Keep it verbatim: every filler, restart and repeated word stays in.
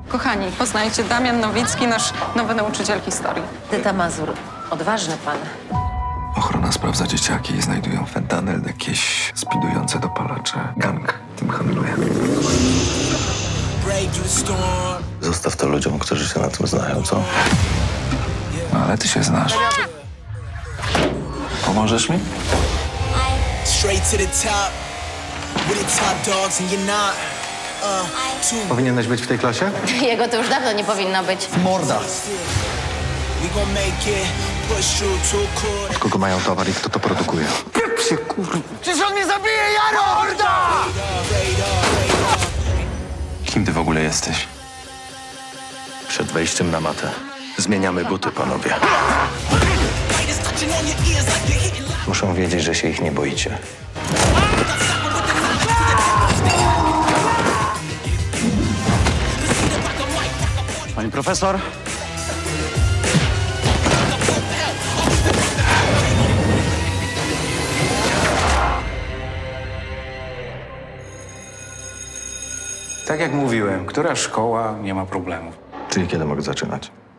Kochani, poznajcie Damian Nowicki, nasz nowy nauczyciel historii. Edyta Mazur, odważny pan. Ochrona sprawdza dzieciaki i znajdują fentanyl, jakieś spidujące dopalacze. Gang tym handluje. Zostaw to ludziom, którzy się na tym znają, co? No, ale ty się znasz. Pomożesz mi? Powinieneś być w tej klasie? Jego to już dawno nie powinno być. Morda! Od kogo mają towar i kto to produkuje? Piep się, kurwa! Przecież on mnie zabije, Jaro! Morda! Kim ty w ogóle jesteś? Przed wejściem na matę zmieniamy buty, panowie. Muszą wiedzieć, że się ich nie boicie. Pani profesor? Tak jak mówiłem, która szkoła nie ma problemów. Czyli kiedy mogę zaczynać?